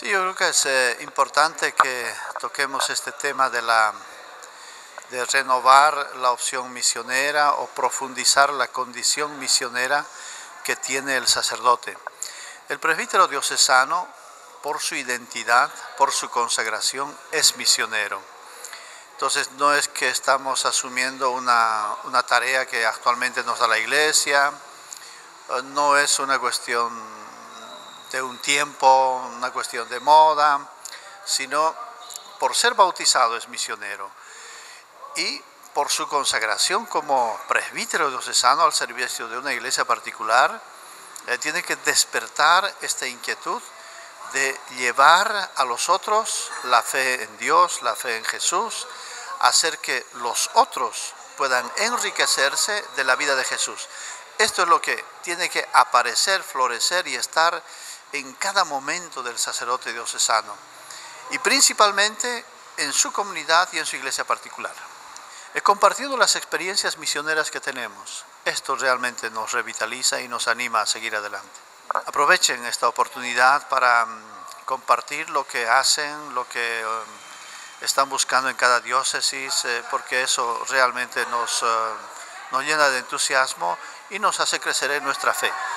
Sí, yo creo que es importante que toquemos este tema de renovar la opción misionera o profundizar la condición misionera que tiene el sacerdote. El presbítero diocesano, por su identidad, por su consagración, es misionero. Entonces no es que estamos asumiendo una tarea que actualmente nos da la Iglesia, no es una cuestión de un tiempo, una cuestión de moda, sino por ser bautizado es misionero y por su consagración como presbítero diocesano al servicio de una iglesia particular, tiene que despertar esta inquietud de llevar a los otros la fe en Dios, la fe en Jesús, hacer que los otros puedan enriquecerse de la vida de Jesús. Esto es lo que tiene que aparecer, florecer y estar en cada momento del sacerdote diocesano, y principalmente en su comunidad y en su iglesia particular. Compartiendo las experiencias misioneras que tenemos, esto realmente nos revitaliza y nos anima a seguir adelante. Aprovechen esta oportunidad para compartir lo que hacen, lo que están buscando en cada diócesis, porque eso realmente nos llena de entusiasmo y nos hace crecer en nuestra fe.